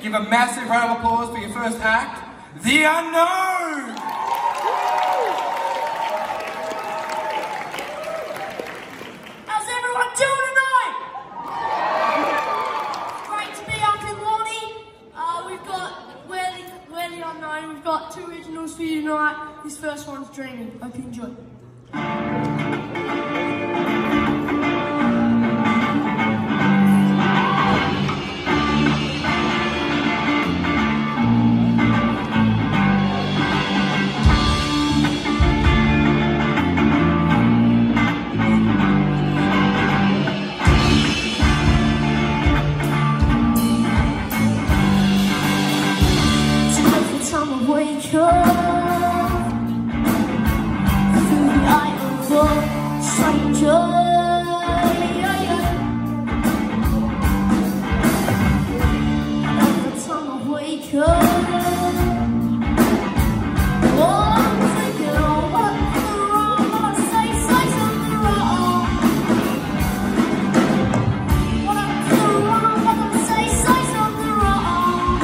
give a massive round of applause for your first act, The Unknown! How's everyone doing tonight? Great to be up in Lonnie. We've got We're the Unknown. We've got 2 originals for you tonight. This first one's Dreaming. Hope you enjoy. Wake up through the eye of a stranger. Every time I wake up, oh, I'm thinking, oh, what's wrong? What I say something wrong. What I do wrong? What I say something wrong.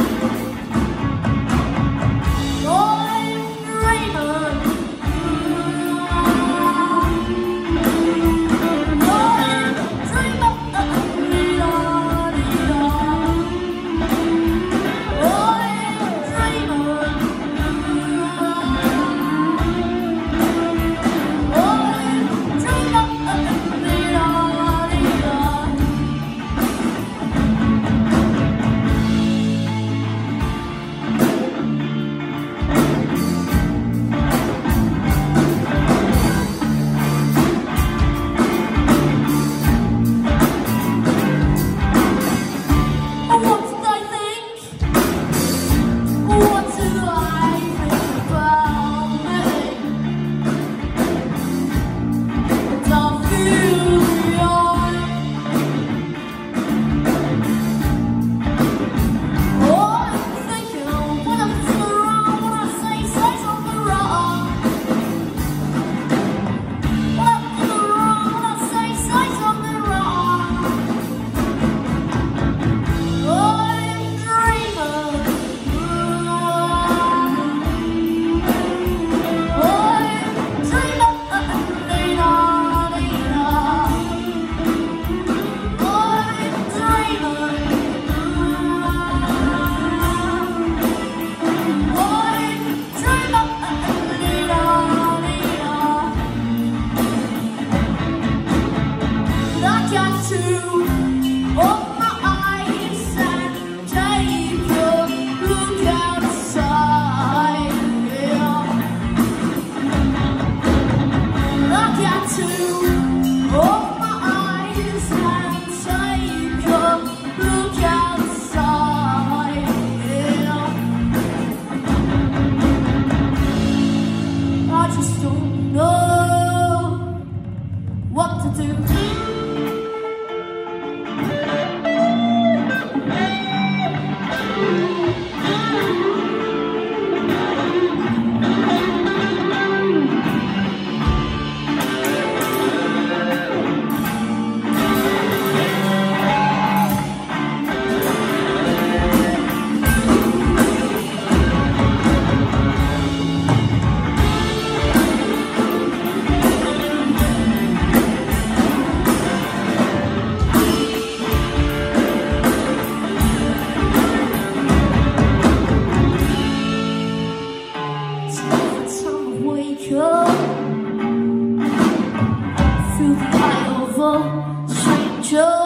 Through the eye of a stranger.